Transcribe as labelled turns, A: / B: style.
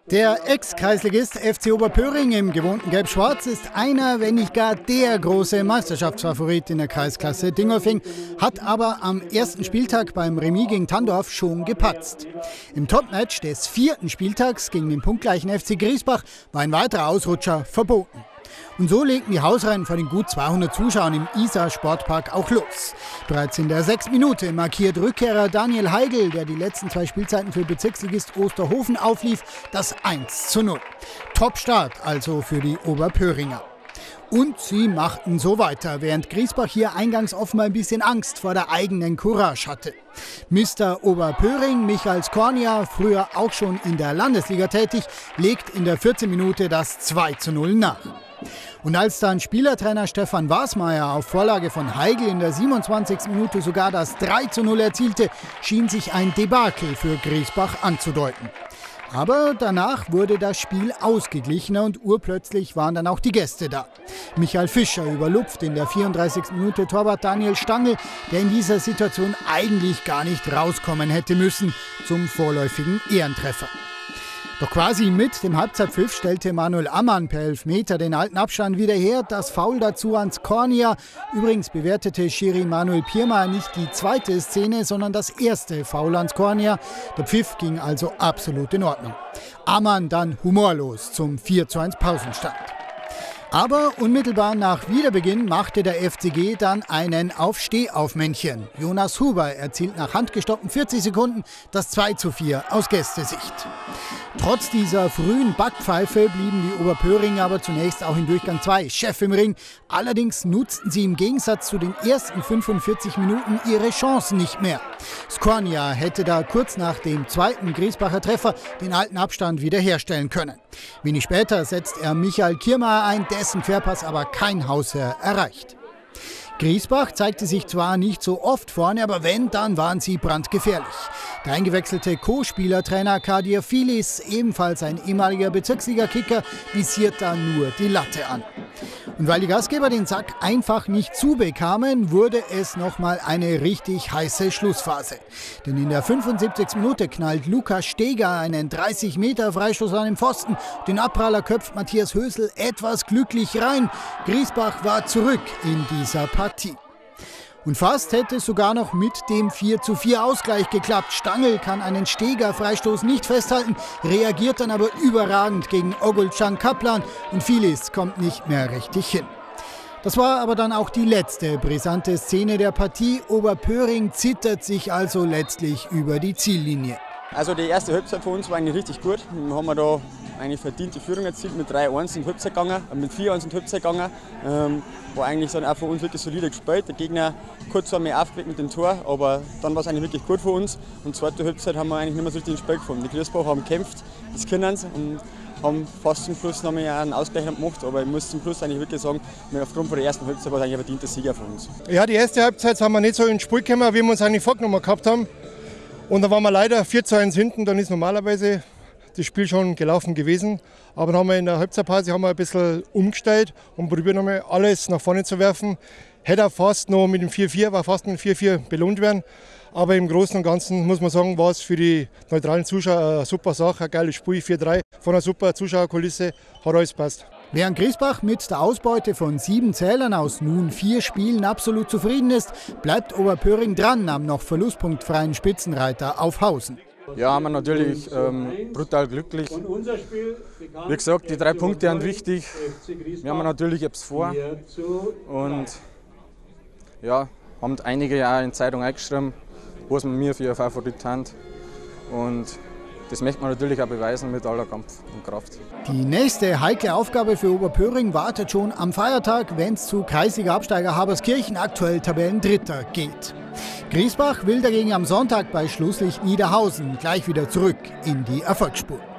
A: Der Ex-Kreisligist FC Oberpöring im gewohnten Gelb-Schwarz ist einer, wenn nicht gar der große Meisterschaftsfavorit in der Kreisklasse Dingolfing, hat aber am ersten Spieltag beim Remis gegen Tandorf schon gepatzt. Im Topmatch des 4. Spieltags gegen den punktgleichen FC Griesbach war ein weiterer Ausrutscher verboten. Und so legten die Hausrennen vor den gut 200 Zuschauern im Isar-Sportpark auch los. Bereits in der 6. Minute markiert Rückkehrer Daniel Heigl, der die letzten 2 Spielzeiten für Bezirksligist Osterhofen auflief, das 1:0. Top-Start also für die Oberpöringer. Und sie machten so weiter, während Griesbach hier eingangs offenbar ein bisschen Angst vor der eigenen Courage hatte. Mr. Oberpöring, Michael Skornia, früher auch schon in der Landesliga tätig, legt in der 14. Minute das 2:0 nach. Und als dann Spielertrainer Stefan Wasmeier auf Vorlage von Heigl in der 27. Minute sogar das 3:0 erzielte, schien sich ein Debakel für Griesbach anzudeuten. Aber danach wurde das Spiel ausgeglichener und urplötzlich waren dann auch die Gäste da. Michael Fischer überlupft in der 34. Minute Torwart Daniel Stangl, der in dieser Situation eigentlich gar nicht rauskommen hätte müssen, zum vorläufigen Ehrentreffer. Doch quasi mit dem Halbzeitpfiff stellte Manuel Ammann per Elfmeter den alten Abstand wieder her. Das Foul dazu an Skornia. Übrigens bewertete Schiri Manuel Pirma nicht die zweite Szene, sondern das erste Foul an Skornia. Der Pfiff ging also absolut in Ordnung. Ammann dann humorlos zum 4:1 Pausenstand. Aber unmittelbar nach Wiederbeginn machte der FCG dann einen Auf-Steh-auf-Männchen. Jonas Huber erzielt nach handgestoppten 40 Sekunden das 2:4 aus Gästesicht. Trotz dieser frühen Backpfeife blieben die Oberpöringer aber zunächst auch in Durchgang 2 Chef im Ring. Allerdings nutzten sie im Gegensatz zu den ersten 45 Minuten ihre Chancen nicht mehr. Skornia hätte da kurz nach dem 2. Griesbacher Treffer den alten Abstand wiederherstellen können. Wenig später setzt er Michael Kirmayer ein, dessen Querpass aber kein Hausherr erreicht. Griesbach zeigte sich zwar nicht so oft vorne, aber wenn, dann waren sie brandgefährlich. Der eingewechselte Co-Spielertrainer Kadir Filis, ebenfalls ein ehemaliger Bezirksliga-Kicker, visiert da nur die Latte an. Und weil die Gastgeber den Sack einfach nicht zubekamen, wurde es nochmal eine richtig heiße Schlussphase. Denn in der 75. Minute knallt Lukas Steger einen 30-Meter-Freistoß an den Pfosten. Den Abpraller köpft Matthias Hösel etwas glücklich rein. Griesbach war zurück in dieser Partie. Und fast hätte es sogar noch mit dem 4:4 Ausgleich geklappt. Stangl kann einen Steger-Freistoß nicht festhalten, reagiert dann aber überragend gegen Ogulcan Kaplan und Filis kommt nicht mehr richtig hin. Das war aber dann auch die letzte brisante Szene der Partie. Oberpöring zittert sich also letztlich über die Ziellinie.
B: Also die erste Halbzeit für uns war eigentlich richtig gut. Wir haben da eigentlich verdient die Führung erzielt, mit 3:1 in die Halbzeit gegangen, mit 4:1 in die Halbzeit gegangen. War eigentlich dann auch für uns wirklich solide gespielt. Der Gegner kurz einmal aufgeweckt mit dem Tor, aber dann war es eigentlich wirklich gut für uns. Und die zweite Halbzeit haben wir eigentlich nicht mehr so richtig ins Spiel gefunden. Die Griesbach haben gekämpft, das können sie und haben fast zum Schluss noch mal einen Ausgleich gemacht. Aber ich muss zum Schluss eigentlich wirklich sagen, aufgrund von der ersten Halbzeit war es eigentlich ein verdienter Sieger für uns.
C: Ja, die erste Halbzeit haben wir nicht so ins Spiel gekommen, wie wir uns eigentlich vorgenommen gehabt haben. Und da waren wir leider 4:1 hinten, dann ist normalerweise das Spiel schon gelaufen gewesen. Aber dann haben wir in der Halbzeitpause ein bisschen umgestellt und probiert nochmal alles nach vorne zu werfen. Hätte auch fast noch mit dem 4:4, war fast mit dem 4:4 belohnt werden. Aber im Großen und Ganzen muss man sagen, war es für die neutralen Zuschauer eine super Sache, ein geiles Spiel, 4:3 von einer super Zuschauerkulisse, hat alles passt.
A: Während Griesbach mit der Ausbeute von 7 Zählern aus nun 4 Spielen absolut zufrieden ist, bleibt Oberpöring dran am noch verlustpunktfreien Spitzenreiter Aufhausen.
D: Ja, haben wir natürlich brutal glücklich. Wie gesagt, die 3 Punkte sind wichtig. Wir haben natürlich etwas vor. Und ja, haben einige Jahre in Zeitung eingeschrieben, was wir für ein Favorit haben. Und das möchte man natürlich auch beweisen mit aller Kampf und Kraft.
A: Die nächste heikle Aufgabe für Oberpöring wartet schon am Feiertag, wenn es zu Kreisliga-Absteiger Haberskirchen, aktuell Tabellendritter, geht. Griesbach will dagegen am Sonntag bei Schlusslicht Niederhausen gleich wieder zurück in die Erfolgsspur.